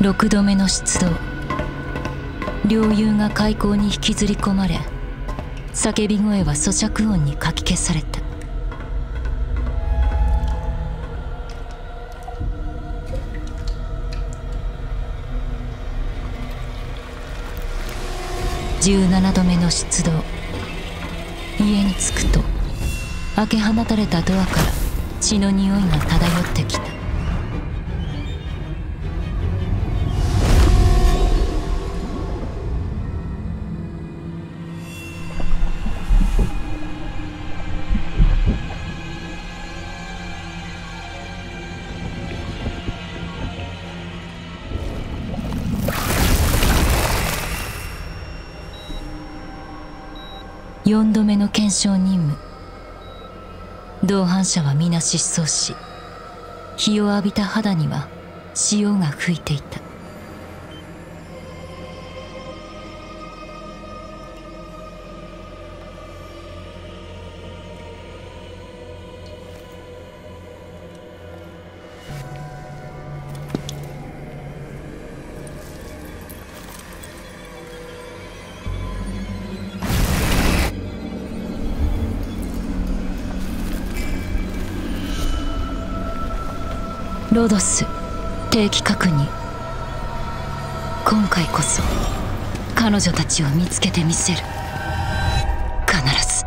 6度目の出動。両友が開口に引きずり込まれ、叫び声は咀嚼音にかき消された。17度目の出動。家に着くと開け放たれたドアから血の匂いが漂ってきた。4度目の検証任務。同伴者は皆失踪し、日を浴びた肌には潮が吹いていた。ロドス、定期確認。今回こそ彼女たちを見つけてみせる。必ず。